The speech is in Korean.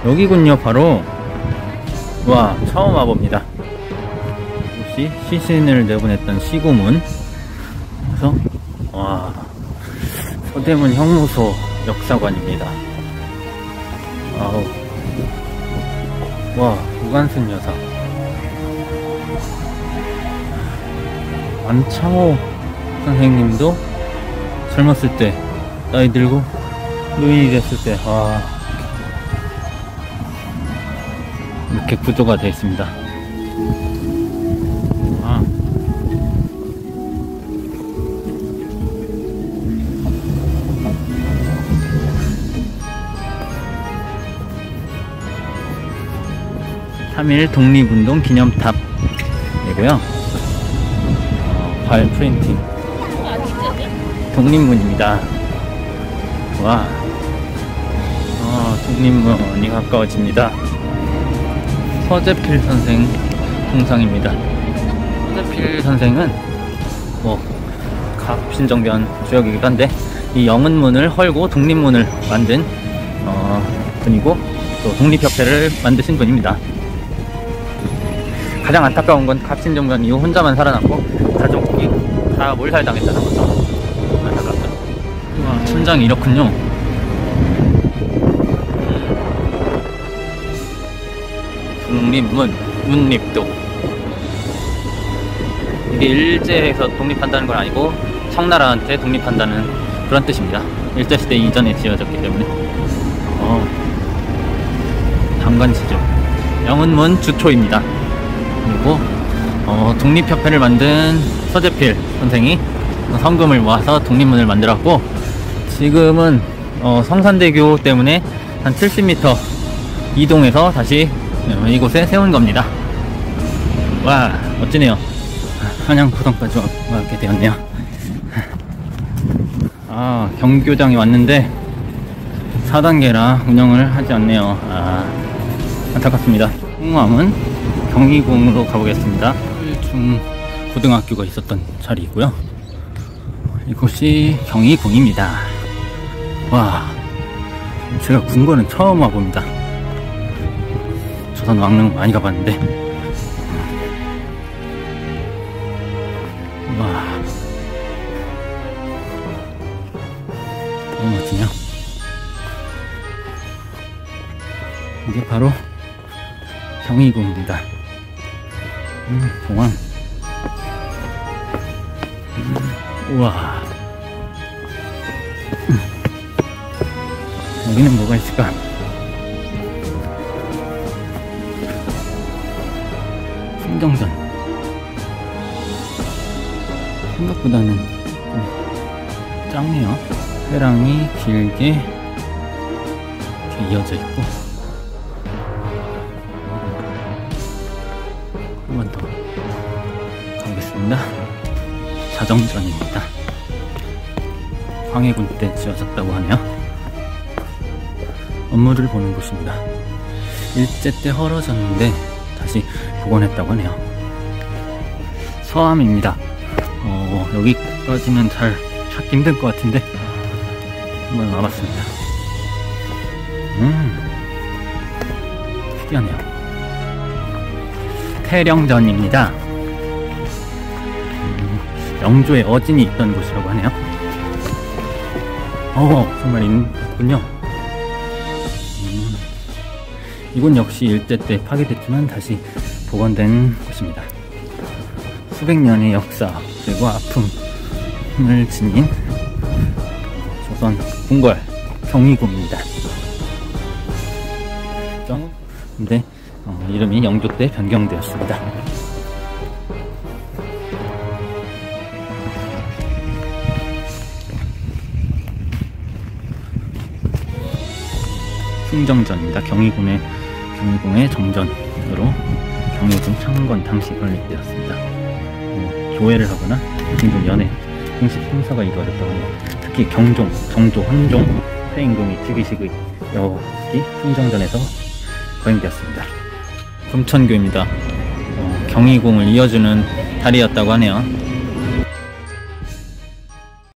여기군요. 바로. 와, 처음 와봅니다. 이곳이 시신을 내보냈던 시고문. 그래서 와, 서대문 형무소 역사관입니다. 아우. 와, 우간순 여사. 안창호 선생님도 젊었을 때, 나이 들고 노인이 됐을 때, 와, 이렇게 구조가 되어 있습니다. 아. (3.1) 독립운동 기념탑이고요. 발 프린팅 독립문입니다. 와, 독립문이 가까워집니다. 서재필 선생 동상입니다. 서재필 선생은 뭐 갑신정변 주역이기도 한데 이 영은문을 헐고 독립문을 만든 분이고, 또 독립협회를 만드신 분입니다. 가장 안타까운 건 갑신정변 이후 혼자만 살아남고 가족이 다 몰살당했다는 거죠. 안타깝다. 와, 천장이 이렇군요. 독립문, 문립도. 이게 일제에서 독립한다는 건 아니고 청나라한테 독립한다는 그런 뜻입니다. 일제시대 이전에 지어졌기 때문에. 당관시죠. 영은문 주초입니다. 그리고 독립협회를 만든 서재필 선생이 성금을 모아서 독립문을 만들었고, 지금은 성산대교 때문에 한 70m 이동해서 다시 이곳에 세운 겁니다. 와, 멋지네요. 한양포동까지 와게 되었네요. 아, 경교장에 왔는데 4단계라 운영을 하지 않네요. 아, 안타깝습니다. 홍암은 경희궁으로 가보겠습니다. 중 고등학교가 있었던 자리이고요. 이곳이 경희궁입니다. 와, 제가 궁궐은 처음 와봅니다. 조선 왕릉 많이 가봤는데, 와, 너무 멋지네요. 이게 바로 경희궁입니다. 공항. 우와. 여기는 뭐가 있을까? 풍경전. 생각보다는 좀 작네요. 회랑이 길게 이렇게 이어져 있고, 한 번 더 가보겠습니다. 자정전입니다. 광해군 때 지어졌다고 하네요. 업무를 보는 곳입니다. 일제 때 헐어졌는데 다시 복원했다고 하네요. 서암입니다. 여기까지는 잘 찾기 힘들 것 같은데 한번 와봤습니다. 특이하네요. 태령전입니다. 영조의 어진이 있던 곳이라고 하네요. 정말 있군요. 이곳 역시 일제 때 파괴됐지만 다시 복원된 곳입니다. 수백 년의 역사 그리고 아픔을 지닌 조선 궁궐 경희궁입니다. 근데 이름이 영조 때 변경되었습니다. 충정전입니다. 경희궁의 정전으로 경희궁 창건 당시 건립되었습니다. 교회를 하거나 공중 연회 공식 행사가 이루어졌다고 하네요. 특히 경종, 정조, 헌종, 회인궁이 즉위식의 여기 충정전에서 거행되었습니다. 금천교입니다. 경희궁을 이어주는 다리였다고 하네요.